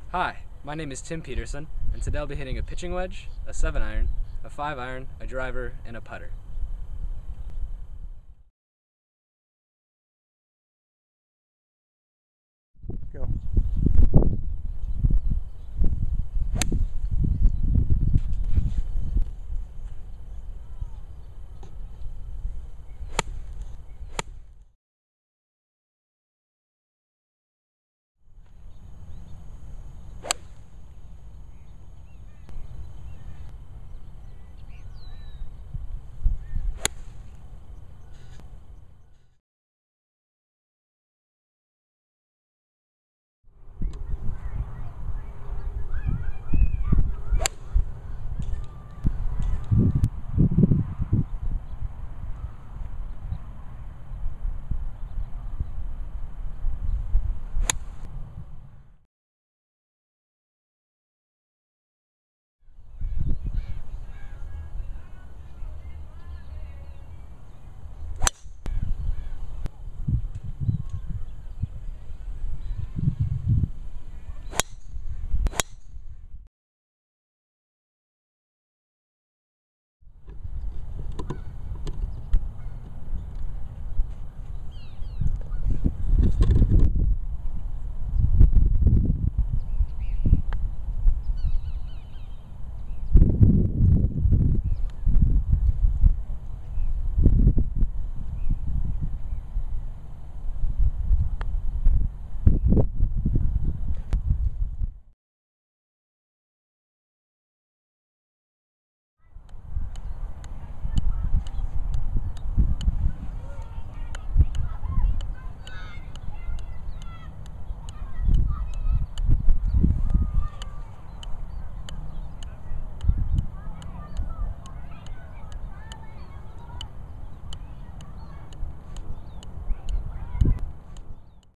Hi, my name is Tim Peterson, and today I'll be hitting a pitching wedge, a 7-iron, a 5-iron, a driver, and a putter. Go.